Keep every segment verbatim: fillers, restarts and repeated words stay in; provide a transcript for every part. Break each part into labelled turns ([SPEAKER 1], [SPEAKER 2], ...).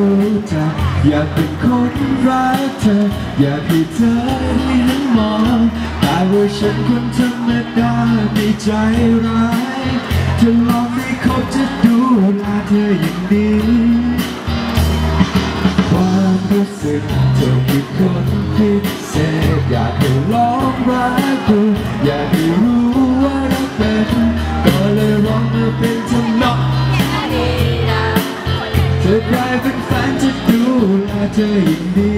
[SPEAKER 1] รู้จักอยากเป็นคนรักเธออยากให้เธอได้นั้นมองแต่ว่าฉันคนธรรมดาไม่ใจร้ายจะลองให้เขาจะดูแลเธออย่างดีความรู้สึกเธอคือคนพิเศษอยากให้ลองรักดูอยากให้รู้ว่ารักเป็นก็เลยร้องมาเป็นทำนองเธอกลายเป็นแฟนจะดูแลเธออย่างดี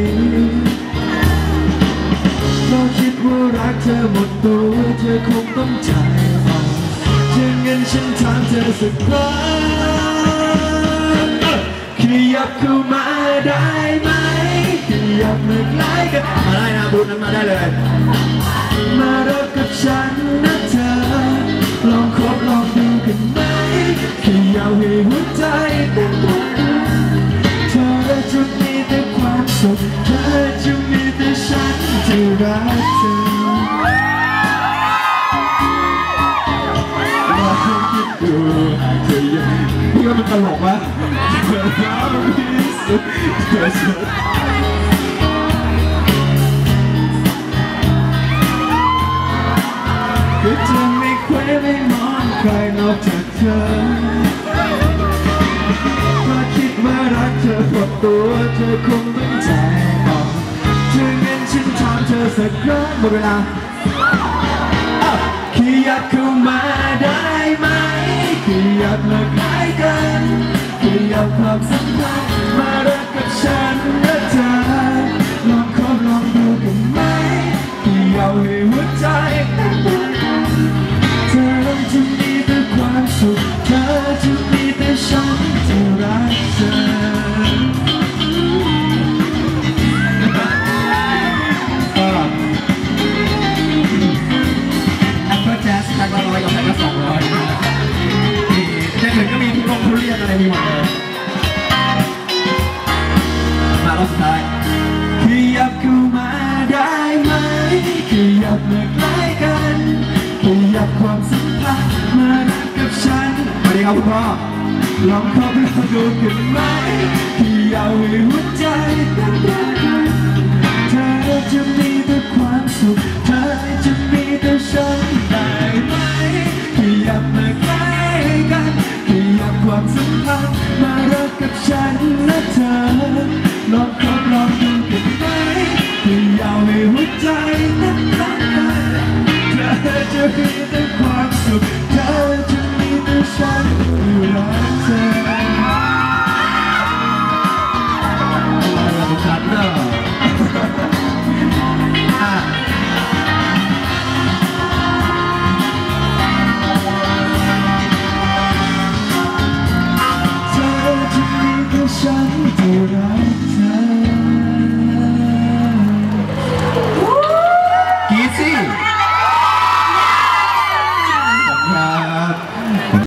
[SPEAKER 1] เราคิดว่ารักเธอหมดตัวเธอคงต้องใจอ่อนเช่นงั้นฉันถามเธอสักครั้งขยับเข้ามาได้ไหมขยับมาใกล้กันมาได้นะบูธนั้นมาได้เลยมารักกับฉันนะเธอลองคบลองดูกันไหมขยับให้หัวใจเต้นเธอจะมีแต่ความสุขเธอจะมีแต่ฉันที่รักเธอลองคิดดูหากเธอยังพี่ว่ามันตลกวะเธอรักที่สุดเธอสุดก็จะไม่เคว้งไม่มองใครนอกจากเธอถ้าคิดว่ารักเธอหมดตัวเธอคงต้องใจอ่อนช่วยงั้นฉันถามเธอสักครั้งหมดเวลาขยับเข้ามาได้ไหมขยับมาใกล้กันขยับความสัมพันธ์มารักกับฉันและเธอลองคบลองดูกันไหมขยับให้หัวใจเธอจะมีแต่ความสุขเธอจะมีแต่ฉันที่รักเธอแอปเปิลแจ๊สแพ็คละร้อยกับแพ็คละสองร้อยในหนึ่งก็มีทุกโรงทุเรียนอะไรมีหมดเลยมารอบสุดท้ายขยับเข้ามาได้ไหมขยับมาใกล้กันขยับความสัมพันธ์มารักกับฉันสวัสดีครับคุณพ่อลองเข้าไปลองดูกันไหมขยับให้หัวใจเต้นเต้นเธอจะมีแต่ความสุขเธอจะมีแต่ฉันได้ไหมขยับมาใกล้กันขยับความสัมพันธ์มารักกับฉันและเธอลองเข้าลองดูกันไหมขยับให้หัวใจเต้นเต้นเธอจะมีแต่ความสุขเธอจะมีแต่ฉันอยู่รอ